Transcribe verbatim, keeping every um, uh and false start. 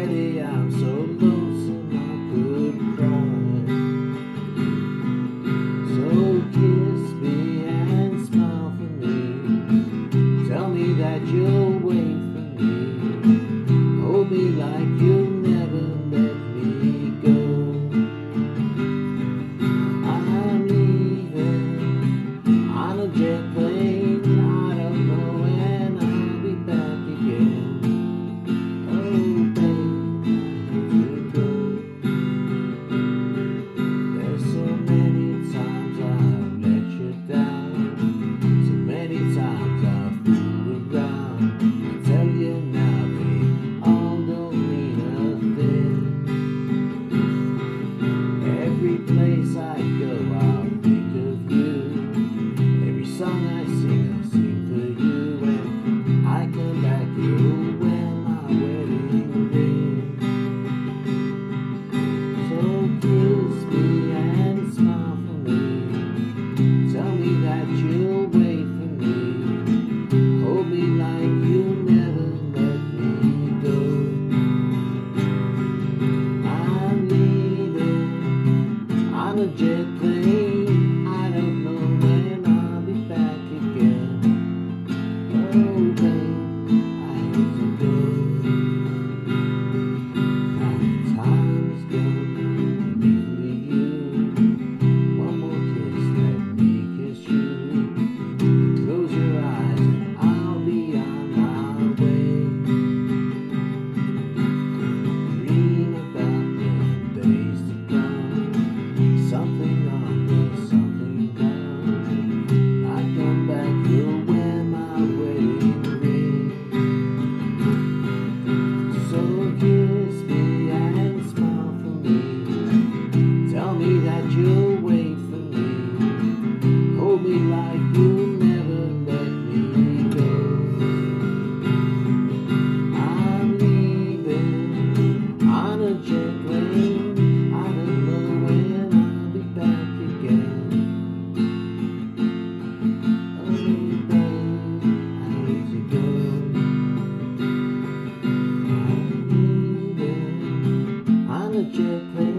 Daddy, I'm so lonesome I could cry. So kiss me and smile for me. Tell me that you'll wait for me. Hold me like you'll never let me go. I'm leaving on a jet plane. I don't know when I'll be back again. Oh, babe, I hate to go. There's so many times I've let you down. So many times I've fooled around. I tell you now, they all don't mean a thing. Every place I go, I'll think of you. Every song I sing, I'll sing for you. When I come back, you'll wear my wedding ring. So kiss me and smile for me. Tell me that you'll wait for me. Hold me like you'll never let me go. I'm leaving on a jet plane. I don't know when I'll be back again. Oh, babe, I hate to go. Now the time is gone to be with you. One more kiss, let me kiss you. Close your eyes and I'll be on my way. Dream about the days to come. Something on me, something down. I come back, you'll wear my wedding ring. So kiss me and smile for me. Tell me that you'll wait for me. Hold me like you'll never let me go. I'm leaving on a jet plane. I don't know when I'll be back again. Oh, babe, I hate to go. I'm leaving on a jet plane.